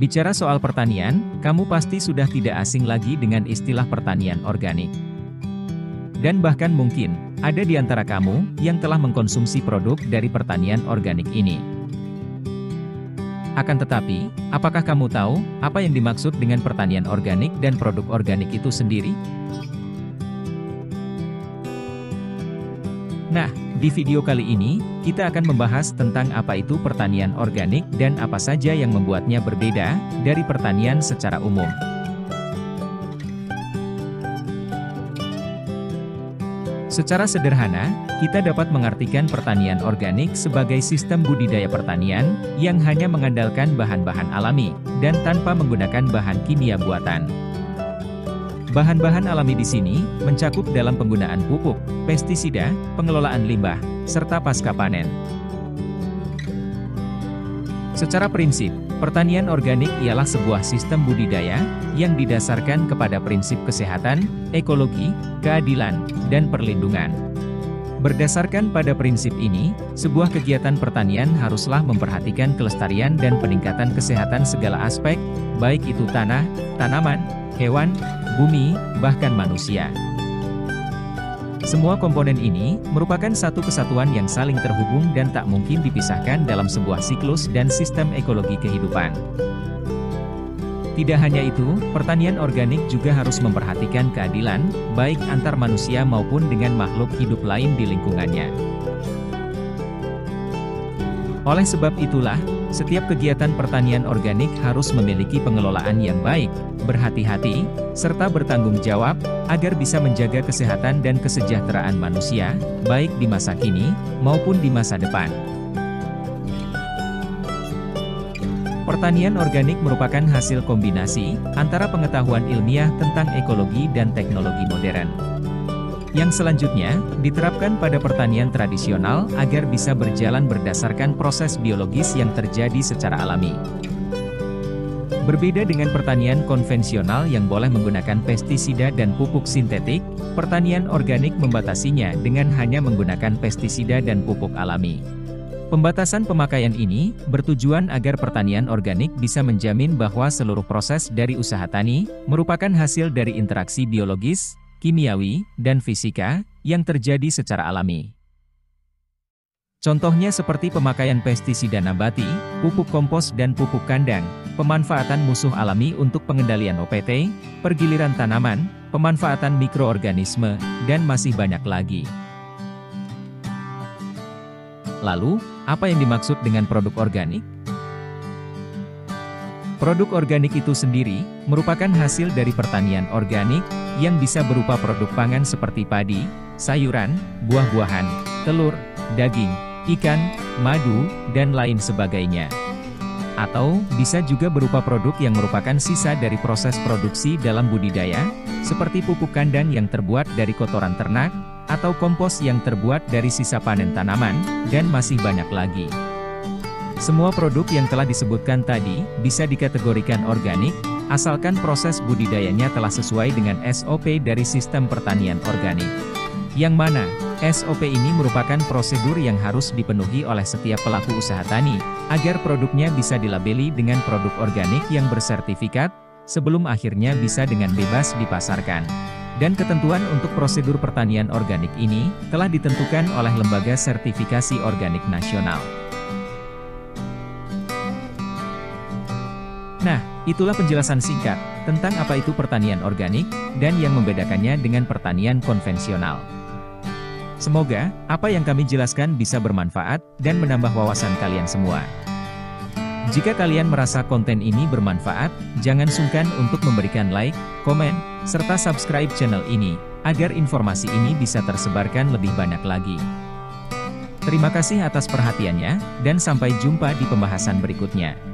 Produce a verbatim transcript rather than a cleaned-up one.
Bicara soal pertanian, kamu pasti sudah tidak asing lagi dengan istilah pertanian organik. Dan bahkan mungkin, ada di antara kamu yang telah mengkonsumsi produk dari pertanian organik ini. Akan tetapi, apakah kamu tahu apa yang dimaksud dengan pertanian organik dan produk organik itu sendiri? Nah, di video kali ini, kita akan membahas tentang apa itu pertanian organik dan apa saja yang membuatnya berbeda dari pertanian secara umum. Secara sederhana, kita dapat mengartikan pertanian organik sebagai sistem budidaya pertanian yang hanya mengandalkan bahan-bahan alami dan tanpa menggunakan bahan kimia buatan. Bahan-bahan alami di sini mencakup dalam penggunaan pupuk, pestisida, pengelolaan limbah, serta pasca panen. Secara prinsip, pertanian organik ialah sebuah sistem budidaya yang didasarkan kepada prinsip kesehatan, ekologi, keadilan, dan perlindungan. Berdasarkan pada prinsip ini, sebuah kegiatan pertanian haruslah memperhatikan kelestarian dan peningkatan kesehatan segala aspek, baik itu tanah, tanaman, hewan, bumi, bahkan manusia. Semua komponen ini merupakan satu kesatuan yang saling terhubung dan tak mungkin dipisahkan dalam sebuah siklus dan sistem ekologi kehidupan. Tidak hanya itu, pertanian organik juga harus memperhatikan keadilan, baik antar manusia maupun dengan makhluk hidup lain di lingkungannya. Oleh sebab itulah, setiap kegiatan pertanian organik harus memiliki pengelolaan yang baik, berhati-hati, serta bertanggung jawab, agar bisa menjaga kesehatan dan kesejahteraan manusia, baik di masa kini, maupun di masa depan. Pertanian organik merupakan hasil kombinasi antara pengetahuan ilmiah tentang ekologi dan teknologi modern. Yang selanjutnya, diterapkan pada pertanian tradisional agar bisa berjalan berdasarkan proses biologis yang terjadi secara alami. Berbeda dengan pertanian konvensional yang boleh menggunakan pestisida dan pupuk sintetik, pertanian organik membatasinya dengan hanya menggunakan pestisida dan pupuk alami. Pembatasan pemakaian ini bertujuan agar pertanian organik bisa menjamin bahwa seluruh proses dari usaha tani merupakan hasil dari interaksi biologis, kimiawi, dan fisika yang terjadi secara alami. Contohnya seperti pemakaian pestisida nabati, pupuk kompos dan pupuk kandang, pemanfaatan musuh alami untuk pengendalian O P T, pergiliran tanaman, pemanfaatan mikroorganisme, dan masih banyak lagi. Lalu, apa yang dimaksud dengan produk organik? Produk organik itu sendiri merupakan hasil dari pertanian organik yang bisa berupa produk pangan seperti padi, sayuran, buah-buahan, telur, daging, ikan, madu, dan lain sebagainya. Atau bisa juga berupa produk yang merupakan sisa dari proses produksi dalam budidaya, seperti pupuk kandang yang terbuat dari kotoran ternak, atau kompos yang terbuat dari sisa panen tanaman, dan masih banyak lagi. Semua produk yang telah disebutkan tadi bisa dikategorikan organik, asalkan proses budidayanya telah sesuai dengan S O P dari sistem pertanian organik. Yang mana, S O P ini merupakan prosedur yang harus dipenuhi oleh setiap pelaku usaha tani, agar produknya bisa dilabeli dengan produk organik yang bersertifikat, sebelum akhirnya bisa dengan bebas dipasarkan. Dan ketentuan untuk prosedur pertanian organik ini, telah ditentukan oleh Lembaga Sertifikasi Organik Nasional. Nah, itulah penjelasan singkat tentang apa itu pertanian organik, dan yang membedakannya dengan pertanian konvensional. Semoga, apa yang kami jelaskan bisa bermanfaat, dan menambah wawasan kalian semua. Jika kalian merasa konten ini bermanfaat, jangan sungkan untuk memberikan like, komen, serta subscribe channel ini, agar informasi ini bisa tersebarkan lebih banyak lagi. Terima kasih atas perhatiannya, dan sampai jumpa di pembahasan berikutnya.